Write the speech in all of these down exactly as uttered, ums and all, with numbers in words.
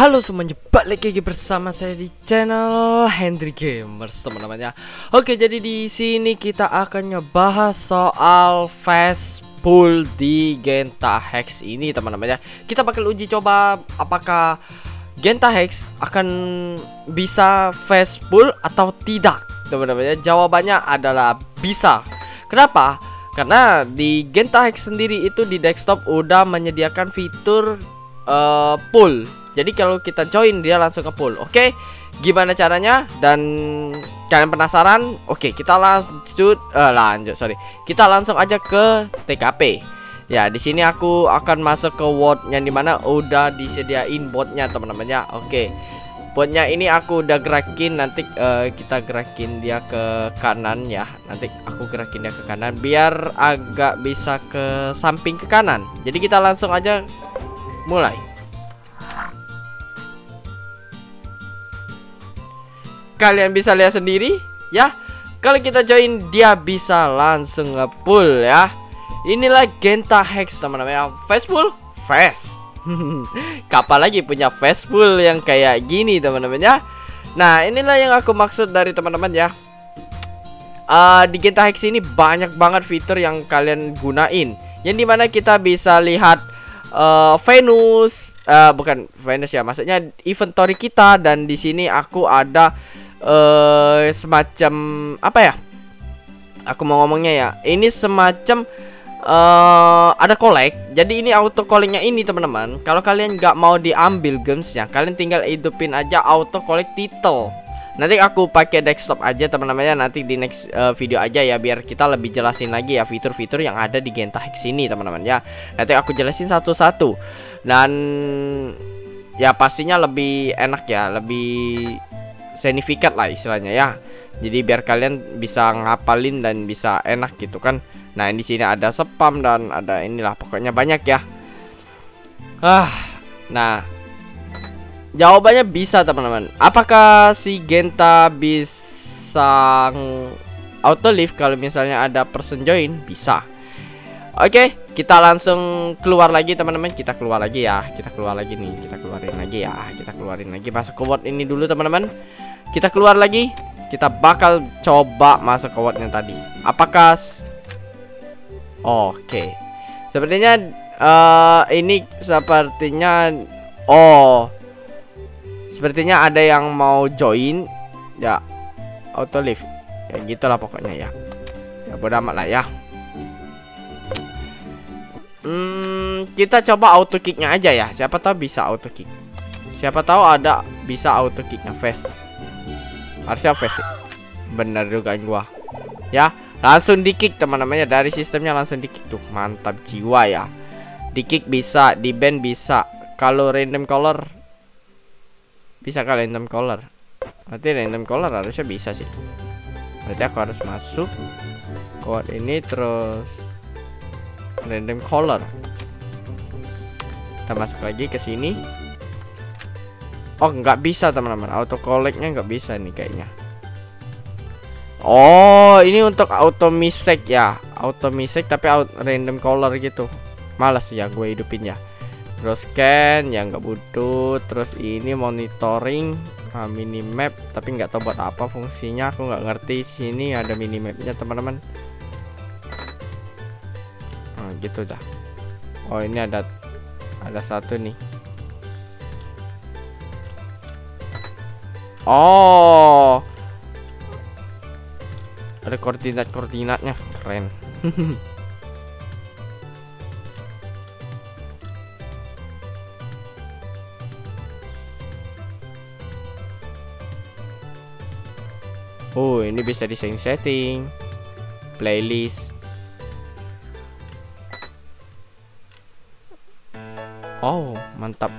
Halo semuanya, balik lagi bersama saya di channel Hendry Gamers teman-teman ya. Oke, jadi di sini kita akan ngebahas soal fast pull di Genta Hex ini teman-teman ya. Kita bakal uji coba apakah Genta Hex akan bisa fast pull atau tidak teman-teman ya. Jawabannya adalah bisa. Kenapa? Karena di Genta Hex sendiri itu di desktop udah menyediakan fitur uh, pull. Jadi kalau kita join dia langsung ke pull. Oke, gimana caranya? Dan kalian penasaran? Oke, kita lanjut uh, lanjut sorry. Kita langsung aja ke T K P. Ya, di sini aku akan masuk ke wordnya dimana udah disediain botnya teman-teman ya. Oke, botnya ini aku udah gerakin. Nanti uh, kita gerakin dia ke kanan ya. Nanti aku gerakin dia ke kanan biar agak bisa ke samping ke kanan. Jadi kita langsung aja mulai. Kalian bisa lihat sendiri ya. Kalau kita join dia bisa langsung nge-pull ya. Inilah Genta Hex teman-teman ya. Fast pull, fast. Kapan lagi punya fast pull yang kayak gini teman-teman ya. Nah, inilah yang aku maksud dari teman-teman ya. uh, Di Genta Hex ini banyak banget fitur yang kalian gunain, yang dimana kita bisa lihat uh, Venus, uh, bukan Venus ya, maksudnya inventory kita. Dan di sini aku ada Uh, semacam apa ya? Aku mau ngomongnya ya. Ini semacam uh, ada collect. Jadi ini auto collectnya ini teman-teman. Kalau kalian nggak mau diambil gamesnya, kalian tinggal hidupin aja auto collect title. Nanti aku pakai desktop aja teman-teman ya. Nanti di next uh, video aja ya, biar kita lebih jelasin lagi ya fitur-fitur yang ada di Genta Hex ini teman-teman ya. Nanti aku jelasin satu-satu. Dan ya pastinya lebih enak ya, lebih signifikan lah istilahnya ya. Jadi biar kalian bisa ngapalin dan bisa enak gitu kan. Nah, di sini ada spam dan ada inilah, pokoknya banyak ya. Ah, nah jawabannya bisa teman-teman. Apakah si Genta bisa auto live kalau misalnya ada person join? Bisa. Oke, kita langsung keluar lagi teman-teman. Kita keluar lagi ya. Kita keluar lagi nih. Kita keluarin lagi ya. Kita keluarin lagi. Masuk ke word ini dulu teman-teman. Kita keluar lagi. Kita bakal coba masuk ke word yang tadi. Apakah Oke, sepertinya uh, ini sepertinya Oh sepertinya ada yang mau join ya. Auto live ya, gitulah pokoknya ya. Ya bodo amat lah ya. Hmm, kita coba auto kicknya aja ya. Siapa tahu bisa auto kick. Siapa tahu ada bisa auto kicknya fast. Harusnya fast. Bener dugaan gua. Ya, langsung di kick teman-teman ya. Dari sistemnya langsung di kick tuh. Mantap jiwa ya. Di kick bisa, di ban bisa. Kalau random color bisa kan random color. Berarti random color harusnya bisa sih. Berarti aku harus masuk code ini terus random color. Kita masuk lagi ke sini. Oh, nggak bisa teman-teman. Auto collectnya nggak bisa nih kayaknya. Oh, ini untuk auto misek ya. Auto misek tapi auto random color gitu. Malas ya gue hidupin ya. Terus scan ya nggak butuh. Terus ini monitoring, nah, minimap tapi nggak tahu buat apa fungsinya. Aku nggak ngerti. Sini ada minimapnya teman-teman. Nah, gitu dah. Oh, ini ada ada satu nih. Oh, ada koordinat-koordinatnya, keren. Oh, ini bisa di setting playlist. Oh, mantap.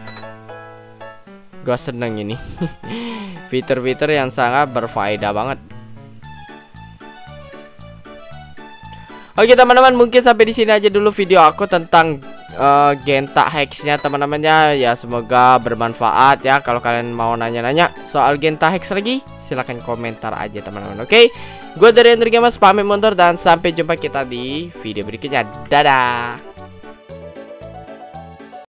Gua seneng ini. Fitur-fitur yang sangat berfaedah banget. Oke teman-teman, mungkin sampai di sini aja dulu video aku tentang uh, Genta Hex-nya teman-teman ya. Ya semoga bermanfaat ya. Kalau kalian mau nanya-nanya soal Genta Hex lagi, silahkan komentar aja teman-teman. Oke, gue dari Hendry Gamers pamit mundur dan sampai jumpa kita di video berikutnya. Dadah.